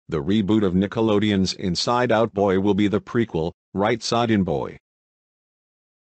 The reboot of Nickelodeon's Inside Out Boy will be the prequel, Right Side In Boy.